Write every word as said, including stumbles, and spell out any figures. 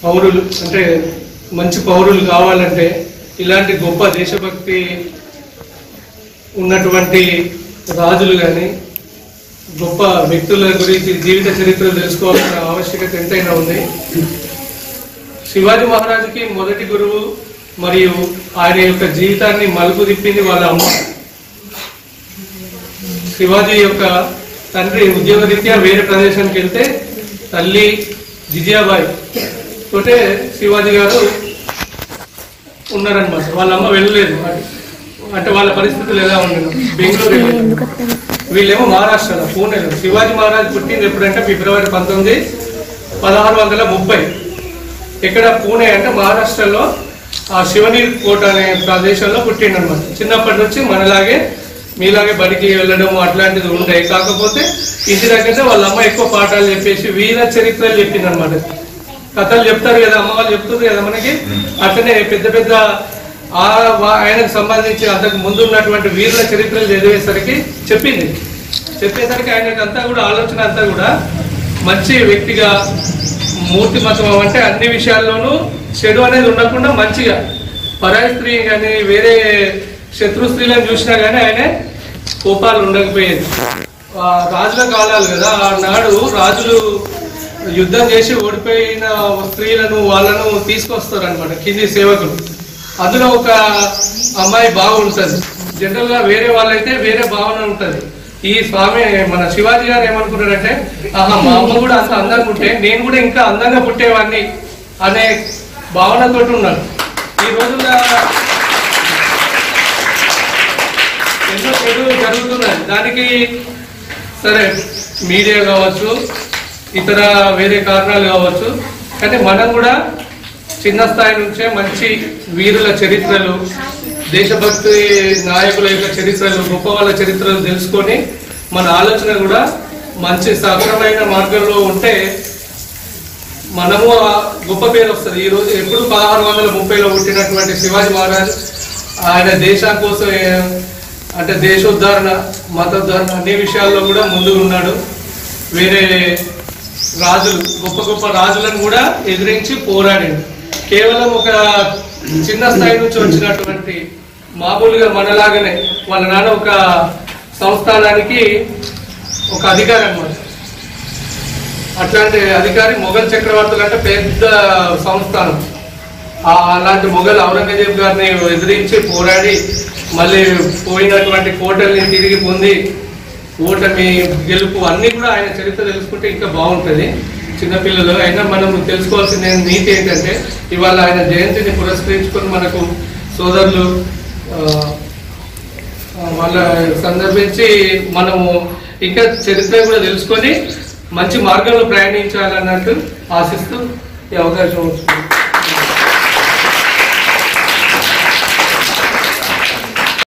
పౌరులు అంటే మంచి పౌరులు కావాలంటే ఇలాంటి గొప్ప దేశభక్తి ఉన్నటువంటి రాజులు కానీ గొప్ప వ్యక్తుల గురించి జీవిత చరిత్రలు తెలుసుకోవాల్సిన ఆవశ్యకత ఎంతైనా ఉంది. శివాజీ మహారాజుకి మొదటి గురువు మరియు ఆయన యొక్క జీవితాన్ని మలుపు తిప్పింది వాళ్ళ అమ్మ. శివాజీ యొక్క తండ్రి ఉద్యోగరీత్యా వేరే ప్రదేశానికి వెళ్తే తల్లి జిజియాబాయి తోటే శివాజీ గారు ఉన్నారనమాట. వాళ్ళ అమ్మ వెళ్ళలేదు, అంటే వాళ్ళ పరిస్థితులు ఎలా ఉండేది. బెంగళూరు వీళ్ళేమో మహారాష్ట్రలో పూణేలో. శివాజీ మహారాజ్ పుట్టింది ఎప్పుడంటే ఫిబ్రవరి పంతొమ్మిది పదహారు వందల ముప్పై ఇక్కడ పూణే అంటే మహారాష్ట్రలో ఆ శివనీర్ కోట అనే ప్రదేశంలో పుట్టిండు అనమాట. చిన్నప్పటి నుంచి మనలాగే మీలాగే బడికి వెళ్ళడం అట్లాంటిది ఉండే. కాకపోతే ఇంటి దగ్గర వాళ్ళ అమ్మ ఎక్కువ పాఠాలు చెప్పేసి వీర చరిత్రలు చెప్పింది అనమాట. కథలు చెప్తారు కదా, అమ్మ వాళ్ళు చెప్తారు కదా మనకి. అట్లనే పెద్ద పెద్ద ఆ ఆయనకు సంబంధించి అంతకు ముందు ఉన్నటువంటి వీరుల చరిత్రలు చదివేసరికి చెప్పింది. చెప్పేసరికి ఆయనకు అంతా కూడా ఆలోచన అంతా కూడా మంచి వ్యక్తిగా మూర్తిమతం అంటే అన్ని విషయాల్లోనూ చెడు అనేది ఉండకుండా మంచిగా పరాయి స్త్రీ కానీ వేరే శత్రు స్త్రీలను చూసినా కానీ ఆయన కోపాలు ఉండకపోయేది. రాజుల కాలాలు కదా, ఆనాడు రాజులు యుద్ధం చేసి ఓడిపోయిన స్త్రీలను వాళ్ళను తీసుకొస్తారు అనమాట కింది సేవకులు. అందులో ఒక అమ్మాయి బాగుంటుంది. జనరల్గా వేరే వాళ్ళైతే వేరే భావన ఉంటుంది. ఈ స్వామి మన శివాజీ గారు ఏమనుకున్నారంటే, ఆహా మా అమ్మ కూడా అంత అందంగా పుట్టే నేను కూడా ఇంకా అందంగా పుట్టేవాడిని అనే భావనతో ఉన్నాడు. ఈ రోజుల్లో ఎన్నో చెడు జరుగుతున్నాయి. దానికి సరే మీడియా కావచ్చు, ఇతర వేరే కారణాలు కావచ్చు, కానీ మనం కూడా చిన్న స్థాయి నుంచే మంచి వీరుల చరిత్రలు, దేశభక్తి నాయకుల యొక్క చరిత్రలు, గొప్ప వాళ్ళ చరిత్రలు తెలుసుకొని మన ఆలోచన కూడా మంచి సక్రమైన మార్గంలో ఉంటే మనము గొప్ప పేరు వస్తుంది. ఈరోజు ఎప్పుడు పదహారు వందల ముప్పైలో పుట్టినటువంటి శివాజీ మహారాజ్ ఆయన దేశం కోసం అంటే దేశోద్ధరణ, మతోద్ధరణ అన్ని విషయాల్లో కూడా ముందుకు ఉన్నాడు. వేరే రాజులు గొప్ప గొప్ప రాజులను కూడా ఎదిరించి పోరాడింది. కేవలం ఒక చిన్న స్థాయి నుంచి వచ్చినటువంటి మామూలుగా మనలాగానే వాళ్ళ నాన్న ఒక సంస్థానానికి ఒక అధికారి అన్నమాట. అట్లాంటి అధికారి మొఘల్ చక్రవర్తులు అంటే పెద్ద సంస్థానం. అలాంటి మొఘల్ ఔరంగజేబ్ గారిని ఎదిరించి పోరాడి మళ్ళీ పోయినటువంటి కోటల్ని తిరిగి పొంది ఓటమి గెలుపు అన్నీ కూడా ఆయన చరిత్ర తెలుసుకుంటే ఇంకా బాగుంటుంది. చిన్నపిల్లలు అయినా మనం తెలుసుకోవాల్సిన నీతి ఏంటంటే, ఇవాళ ఆయన జయంతిని పురస్కరించుకొని మనకు సోదరులు వాళ్ళ సందర్భించి మనము ఇంకా చరిత్ర కూడా తెలుసుకొని మంచి మార్గంలో ప్రయాణించాలన్నట్టు ఆశిస్తూ ఈ అవకాశం వస్తుంది.